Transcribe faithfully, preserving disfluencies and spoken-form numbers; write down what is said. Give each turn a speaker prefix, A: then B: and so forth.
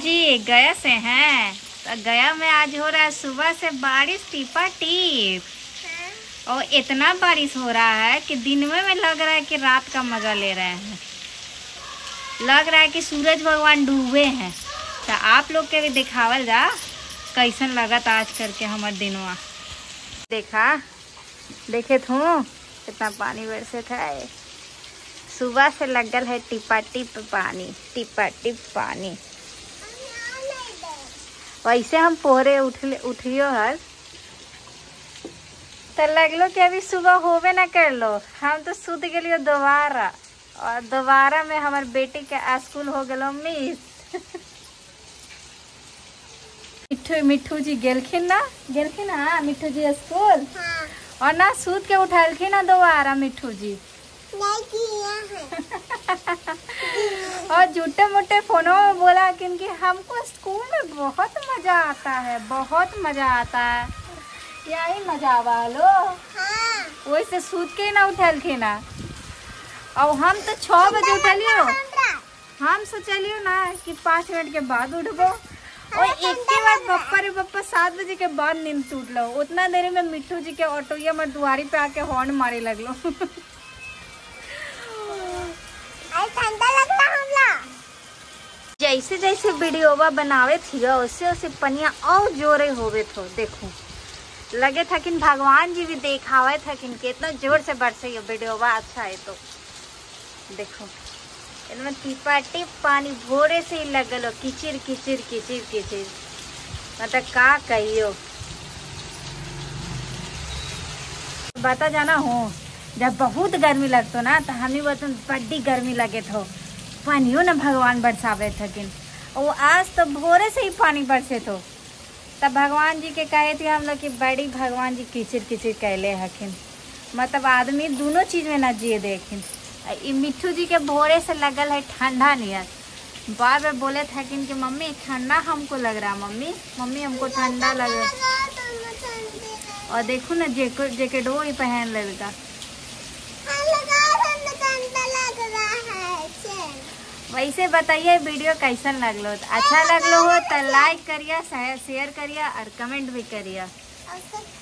A: जी गया से हैं तो गया में आज हो रहा है सुबह से बारिश टीपा टीप। और इतना बारिश हो रहा है कि दिन में में लग रहा है कि रात का मजा ले रहे हैं। लग रहा है कि सूरज भगवान डूबे हैं। तो आप लोग के भी दिखावल जा कैसन लगत आज करके हमारे दिनवा। देखा देखे थू कितना पानी बरसे था। सुबह से लगल है टिपा टिप पानी, टिपा टिप पानी। वैसे हम पोहरे उठले उठियो हर तो लगलो कि अभी सुबह होवे ना कर लो। हम तो सुत गलियो दोबारा और दोबारा में हमारे बेटी के स्कूल हो गलो मिस। मिठू मिठू जी गेलखिन ना गेलखिन हाँ मिठू जी स्कूल हाँ। और ना सूत के उठलखिन ना दोबारा मिठू जी नहीं किया है। और झूठे मोटे फोनों में बोला कि हमको स्कूल में बहुत मजा आता है, बहुत मजा आता है। यही मजा वालो हाँ। वैसे सूत के ना उठलखिन ना। और हम तो छह बजे उठलियो। हम सोचलियो ना कि पाँच मिनट के बाद उठबो और एक के बाद बप्पा रे बप्पा सात बजे के बाद नींद टूट लो। उतना देर में मिट्टू जी के ऑटोया में दुआरी पे आके हॉर्न मारे लगलो। ठंडा लगला हमला। जैसे जैसे वीडियोवा बनावे थी वैसे वैसे पनिया और जोरे होवे थो। देखो लगे था कि भगवान जी भी देखावे था कि कितना जोर से बरसे ये वीडियोवा। अच्छा है तो देखो इनमें टिपा टिप पानी भोरे से ही लगल हो। किचिर किचिर किचिर किचिर मतलब का कहियो। बता जाना हो जब बहुत गर्मी लगतो ना तो हमें बतन बड़ी गर्मी लगे थो। पानियो ना भगवान बरसावे थकिन और आज तो भोरे से ही पानी बरसे तो तब भगवान जी के कहे थे हम लोग कि बड़ी भगवान जी किचिर किचिर कहले हकिन। मतलब आदमी दोनों चीज में ना जिए देखिन। मिठू जी के भोरे से लगल है ठंडा नियर। बार बार बोले थे कि मम्मी ठंडा हमको लग रहा, मम्मी मम्मी हमको ठंडा लग रहा। और देखो ना जैकेट जैकेट वो ही पहन लेगा। वैसे बताइए वीडियो कैसन लगलो। अच्छा लगलो हो तो लाइक करिए, शेयर करिए और कमेंट भी करिए।